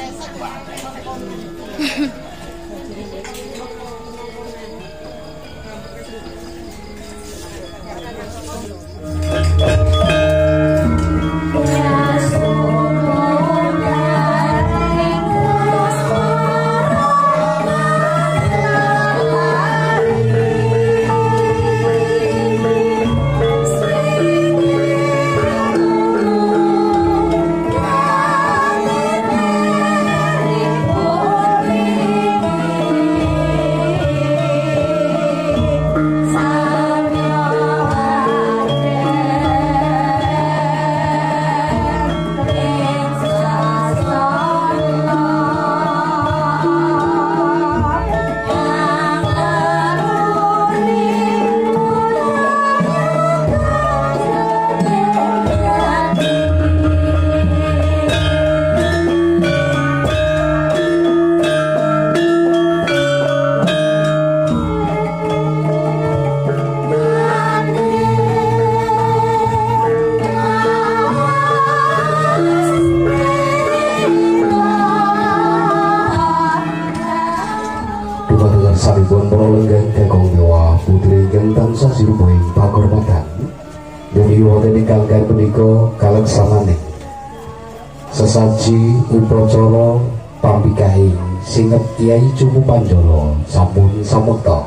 Saripun para lenggah Kakang Dewa putri ingkang tansah sirupaing pakurmatan dumugi wonten ingkang punika kaleksanan sesaji upacara pambikahing singep Kyai Cumu Pandolo sampun samekta.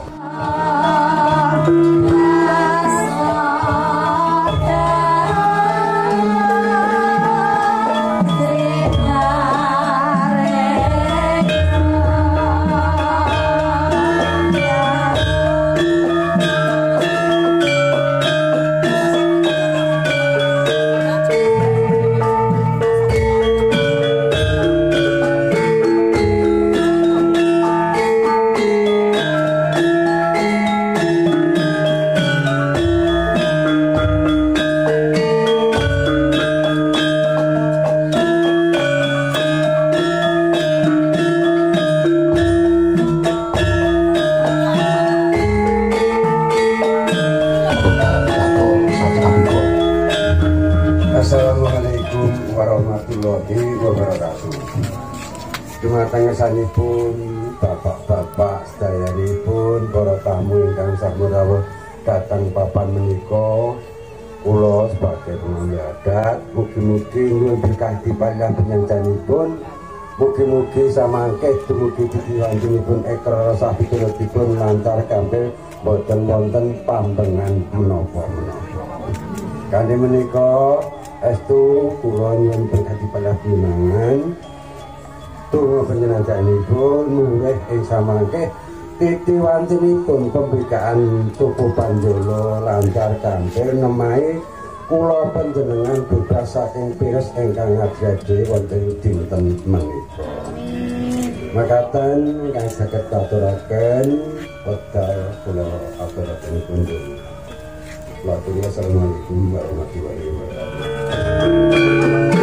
Assalamualaikum warahmatullahi wabarakatuh. Dumateng ngersanipun bapak-bapak sedayanipun para tamu ingkang sampun datang papan menika, kula sebagai penghuni adat mugi-mugi nyuwun berkah dipandang penyanjanipun, mugi-mugi samangke dumugi piwantunipun ekor rasah piturutipun lancar gampil boten wonten pambengan menapa-menapa. Kanthi menika estu kula nyuwun berkah dipandang pinangan tunggu panjenenganipun murih ing samangke titiwantinipun pembikaan Tugu Panjolo lancar gampil nemahi kula panjenengan bebas saking pires ingkang ngajadi wonten dinten menika. Makaten ingkang saged katuraken wekdal kula aturaken kunjung. Assalamualaikum warahmatullahi wabarakatuh.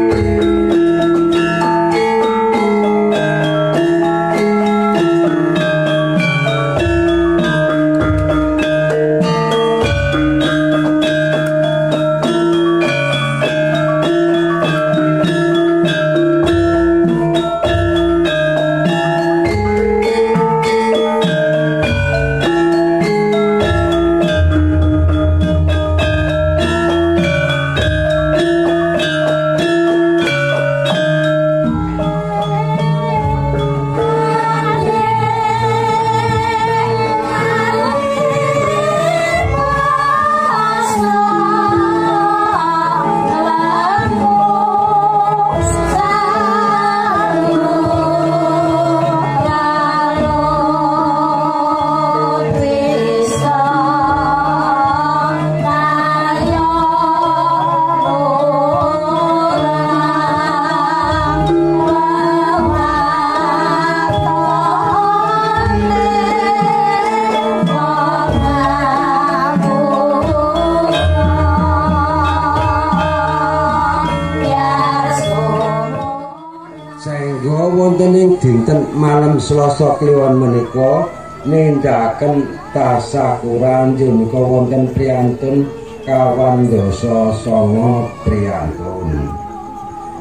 Wonten ing dinten malam Selasa kliwon menika nindakaken tasyakuran menika wonten priyantun 29 priyantun.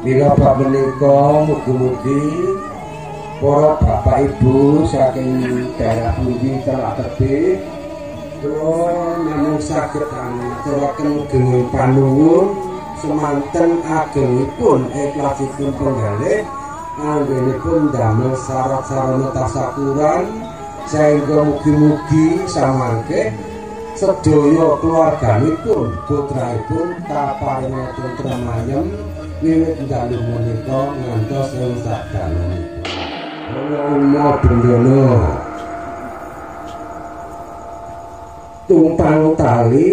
Mila bab menika mugi-mugi para bapak ibu saking daerah pundi telak tebih kula namung saged ngaturaken genging panuwun semanten agengipun ikhlasipun penggalih anggenipun damel syarat-sarana tasakuran sehingga mugi-mugi samangke sedaya keluarganipun putraipun kaparinga tentrem ayem wiwit dalu menika ngantos ing sakdalanipun. Allahumma bendana tumpang tali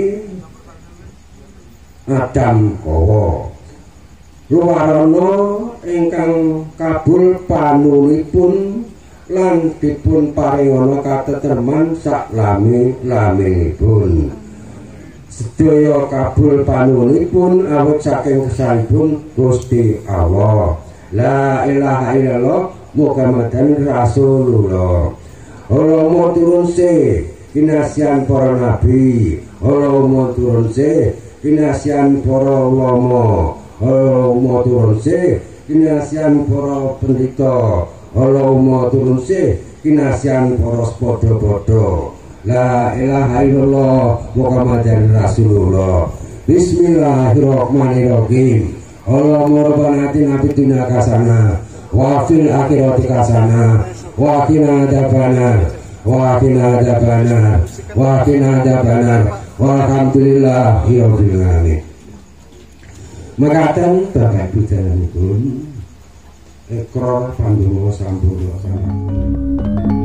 Adam kawa luwarana ingkang kabul panulipun lan dipun paringana katetreman saklami-laminipun. Sedaya kabul panulipun awit saking kesanipun Gusti Allah. La ilaha illallah Muhammadan Rasulullah. Allahumma turun se kinasian para nabi. Allahumma turun se kinasian para ulama. Allahumma turun se kinasian para pendeta. Allahumma turun se kinasian para padha-padha. La ilaha illallah Muhammadan Rasulullah. Bismillahirrahmanirrahim. Allahumma rabbana atina fid dunya hasanah wa fil akhirati hasanah wa qina adzabannar wa qina adzabannar wa qina adzabannar walhamdulillahi rabbil alamin. Mekaten Bapak Ibu dalanipun Ikrar pandonga sampurna.